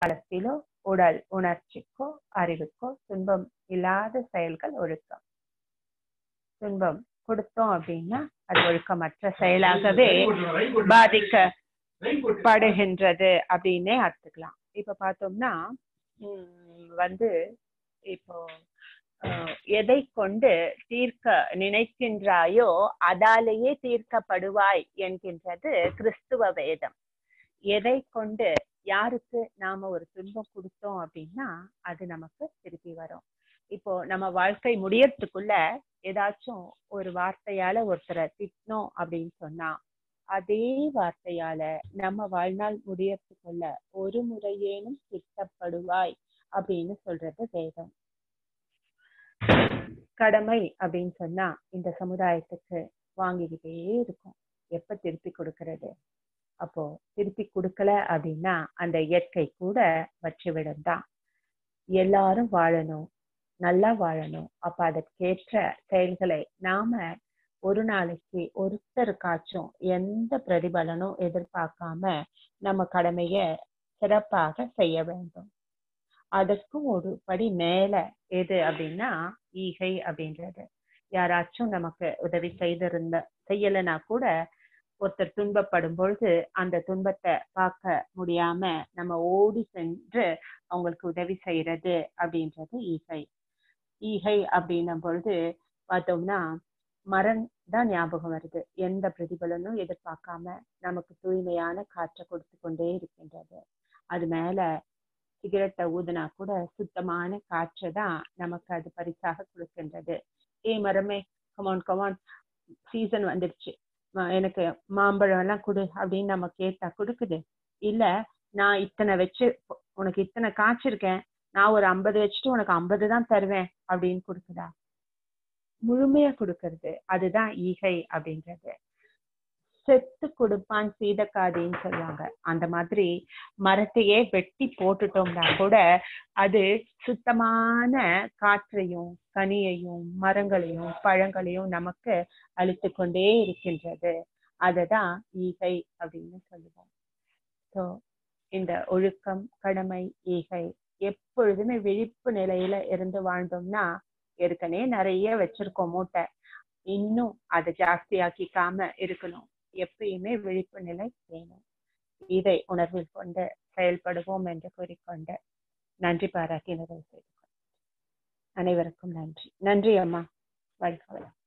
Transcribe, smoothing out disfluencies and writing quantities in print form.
களத்திலோ உடல் உணர்ச்சிக்கோ அறிவுக்கோ துன்பம் இல்லாத செயல்கள் ஒழுக்கம். துன்பம் கொடுத்தோம் அப்படின்னா அது ஒழுக்கமற்ற செயலாகவே பாதிக்கப்படுகின்றது அப்படின்னே அர்த்தக்கலாம். இப்ப பார்த்தோம்னா இப்போ எதை கொண்டு தீர்க்க நினைக்கின்றாயோ அதாலேயே தீர்க்கப்படுவாய் என்கின்றது கிறிஸ்துவ வேதம். எதை கொண்டு யாருக்கு நாம ஒரு துன்பம் கொடுத்தோம் அப்படின்னா அது நமக்கு திருப்பி வரும். இப்போ நம்ம வாழ்க்கை முடியறதுக்குள்ள ஏதாச்சும் ஒரு வார்த்தையால ஒருத்தரை திட்டணும் அப்படின்னு சொன்னா அதே வார்த்தையால நம்ம வாழ்நாள் முடியறதுக்குள்ள ஒரு முறையேனும் திட்டப்படுவாய் அப்படின்னு சொல்றது வேதம். கடமை அப்படின்னு சொன்னா இந்த சமுதாயத்துக்கு வாங்கிக்கிட்டே இருக்கும். எப்ப திருப்பி கொடுக்கறது? அப்போ திருப்பி கொடுக்கல அப்படின்னா அந்த இயற்கை கூட வச்சுவிடும் தான். எல்லாரும் வாழணும், நல்லா வாழணும். அப்ப அதற்கேற்ற செயல்களை நாம ஒரு நாளைக்கு ஒருத்தருக்காச்சும் எந்த பிரதிபலனும் எதிர்பார்க்காம நம்ம கடமைய சிறப்பாக செய்ய வேண்டும். அதற்கும் ஒரு படி மேல எது அப்படின்னா ஈகை அப்படின்றது. யாராச்சும் நமக்கு உதவி செய்யலைன்னா கூட ஒருத்தர் துன்பப்படும் பொழுது அந்த துன்பத்தை பார்க்க முடியாம நம்ம ஓடி சென்று அவங்களுக்கு உதவி செய்யறது அப்படின்றது ஈகை. ஈகை அப்படின்னும் பொழுது பார்த்தோம்னா மரம் தான் ஞாபகம் வருது. எந்த பிரதிபலனும் எதிர்பார்க்காம நமக்கு தூய்மையான காற்றை கொடுத்து கொண்டே இருக்கின்றது. அது மேல சிகரெட்டை ஊதுனா கூட சுத்தமான காற்றை தான் நமக்கு அது பரிசாக கொடுக்கின்றது. மரமே கமான் சீசன் வந்துடுச்சு, எனக்கு மாம்பழம் எல்லாம் கொடு அப்படின்னு நம்ம கேட்டா கொடுக்குது? இல்ல நான் இத்தனை வச்சு உனக்கு இத்தனை காய்ச்சிருக்கேன், நான் ஒரு 50 வச்சுட்டு உனக்கு 50 தான் தருவேன் அப்படின்னு கொடுக்குதா? முழுமையா கொடுக்கறது. அதுதான் ஈகை அப்படின்றது. செத்து கொடுப்பான் சீதக்காதின்னு சொல்லுவாங்க. அந்த மாதிரி மரத்தையே வெட்டி போட்டுட்டோம்னா கூட அது சுத்தமான காற்றையும் கனியையும் மரங்களையும் பழங்களையும் நமக்கு அளித்து கொண்டே இருக்கின்றது. அததான் ஈகை அப்படின்னு சொல்லுவோம். ஸோ இந்த ஒழுக்கம், கடமை, ஈகை எப்பொழுதுமே விழிப்பு நிலையில இருந்து வாழ்ந்தோம்னா ஏற்கனவே நிறைய வச்சிருக்கோம் மூட்டை, இன்னும் அதை ஜாஸ்தியாக்கிக்காம இருக்கணும். எப்பயுமே விழிப்பு நிலை வேணும். இதை உணர்வில் கொண்டு செயல்படுவோம் என்று கூறிக்கொண்டு நன்றி பாராட்டி நிறைவு செய்து கொள்கிறேன். அனைவருக்கும் நன்றி. நன்றி அம்மா. வாழ்க வளமுடன்.